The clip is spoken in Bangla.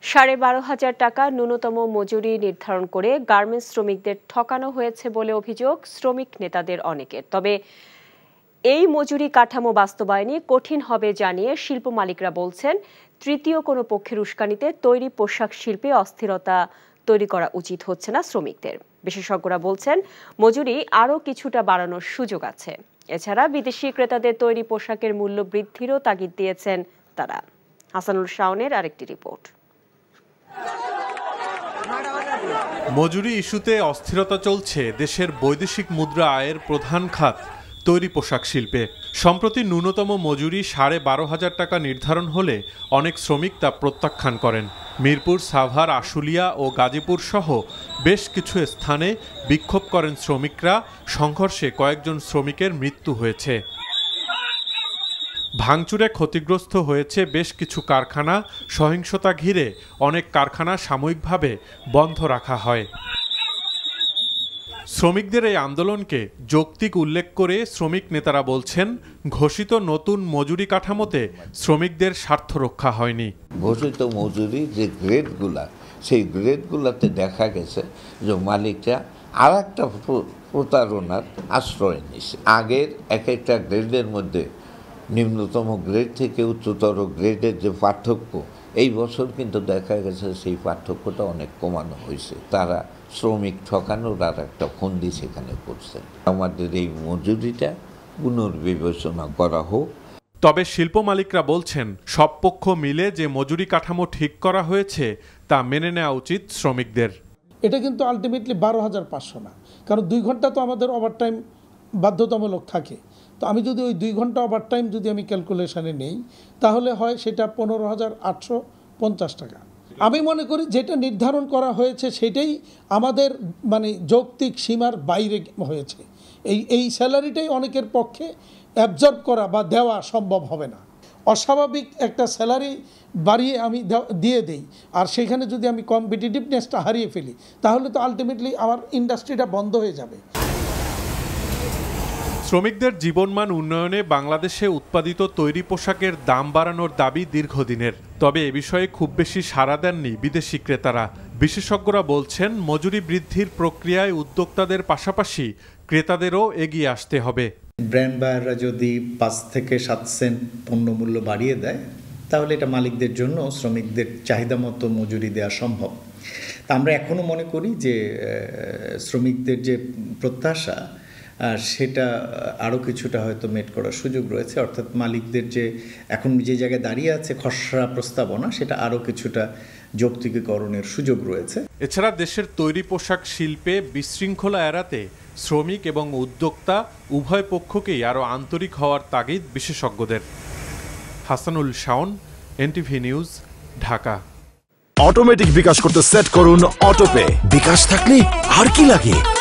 12,500 টাকা ন্যূনতম মজুরি নির্ধারণ করে গার্মেন্টস শ্রমিকদের ঠকানো হয়েছে বলে অভিযোগ শ্রমিক নেতাদের অনেকের। তবে এই মজুরি কাঠামো বাস্তবায়নে কঠিন হবে জানিয়ে শিল্প মালিকরা বলছেন, তৃতীয় কোনো পক্ষের উস্কানিতে তৈরি পোশাক শিল্পে অস্থিরতা তৈরি করা উচিত হচ্ছে না শ্রমিকদের। বিশেষজ্ঞরা বলছেন, মজুরি আরও কিছুটা বাড়ানোর সুযোগ আছে। এছাড়া বিদেশি ক্রেতাদের তৈরি পোশাকের মূল্য বৃদ্ধিরও তাগিদ দিয়েছেন তারা। হাসানুল শাওনের আরেকটি রিপোর্ট। মজুরি ইস্যুতে অস্থিরতা চলছে দেশের বৈদেশিক মুদ্রা আয়ের প্রধান খাত তৈরি পোশাক শিল্পে। সম্প্রতি ন্যূনতম মজুরি 12,500 টাকা নির্ধারণ হলে অনেক শ্রমিক তা প্রত্যাখ্যান করেন। মিরপুর, সাভার, আশুলিয়া ও গাজীপুর সহ বেশ কিছু স্থানে বিক্ষোভ করেন শ্রমিকরা। সংঘর্ষে কয়েকজন শ্রমিকের মৃত্যু হয়েছে। ভাঙচুরে ক্ষতিগ্রস্ত হয়েছে বেশ কিছু কারখানা। সহিংসতা ঘিরে অনেক কারখানা সাময়িকভাবে বন্ধ রাখা হয়। শ্রমিকদের এই আন্দোলনকে যৌক্তিক উল্লেখ করে শ্রমিক নেতারা বলছেন, ঘোষিত নতুন মজুরি কাঠামোতে শ্রমিকদের স্বার্থ রক্ষা হয়নি। ঘোষিত মজুরি যে গ্রেডগুলা, সেই গ্রেডগুলাতে দেখা গেছে যে মালিকরা আর একটা প্রতারণার আশ্রয় নিছে। আগের এক একটা গ্রেডের মধ্যে নিম্নতম গ্রেড থেকে উচ্চতর গ্রেডের যে পার্থক্য, এই বছর কিন্তু দেখা গেছে সেই পার্থক্যটা অনেক কমানো হয়েছে। তারা শ্রমিক ঠকানোর আর একটা ফন্দি সেখানে করছে। আমাদের এই মজুরিটা পুনর্বিবেচনা করা হোক। তবে শিল্প মালিকরা বলছেন, সব পক্ষ মিলে যে মজুরি কাঠামো ঠিক করা হয়েছে তা মেনে নেওয়া উচিত শ্রমিকদের। এটা কিন্তু আলটিমেটলি 12,500 না, কারণ 2 ঘন্টা তো আমাদের ওভারটাইম বাধ্যতামূলক থাকে। তো আমি যদি ওই 2 ঘন্টা ওভারটাইম যদি আমি ক্যালকুলেশনে নেই, তাহলে হয় সেটা 15,850 টাকা। আমি মনে করি যেটা নির্ধারণ করা হয়েছে সেটাই আমাদের যৌক্তিক সীমার বাইরে হয়েছে। এই স্যালারিটাই অনেকের পক্ষে অ্যাবজর্ব করা বা দেওয়া সম্ভব হবে না। অস্বাভাবিক একটা স্যালারি বাড়িয়ে আমি দিয়ে দেই, আর সেখানে যদি আমি কম্পিটিটিভনেসটা হারিয়ে ফেলি, তাহলে তো আলটিমেটলি আমার ইন্ডাস্ট্রিটা বন্ধ হয়ে যাবে। শ্রমিকদের জীবনমান উন্নয়নে বাংলাদেশে উৎপাদিত তৈরি পোশাকের দাম বাড়ানোর দাবি দীর্ঘদিনের। তবে এ বিষয়ে খুব বেশি সাড়া দেননি বিদেশি ক্রেতারা। বিশেষজ্ঞরা বলছেন, মজুরি বৃদ্ধির প্রক্রিয়ায় উদ্যোক্তাদের পাশাপাশি ক্রেতাদেরও এগিয়ে আসতে হবে। ব্র্যান্ড বায়াররা যদি 5 থেকে 7 সেন্ট পণ্য মূল্য বাড়িয়ে দেয়, তাহলে এটা মালিকদের জন্য শ্রমিকদের চাহিদা মতো মজুরি দেওয়া সম্ভব। তা আমরা এখনও মনে করি যে শ্রমিকদের যে প্রত্যাশা, সেটা আরও কিছুটা হয়তো মেট করার সুযোগ রয়েছে। অর্থাৎ মালিকদের যে এখন যে জায়গায় দাঁড়িয়ে আছে খসড়া প্রস্তাবনা, সেটা আরও কিছুটা যৌক্তিকীকরণের সুযোগ রয়েছে। এছাড়া দেশের তৈরি পোশাক শিল্পে বিশৃঙ্খলা এড়াতে শ্রমিক এবং উদ্যোক্তা উভয় পক্ষকেই আরও আন্তরিক হওয়ার তাগিদ বিশেষজ্ঞদের। Hasanul Shawon, NTV news, Dhaka. Automatic bKash করতে সেট করুন অটোপে। বিকাশ থাকলে আর কি লাগে।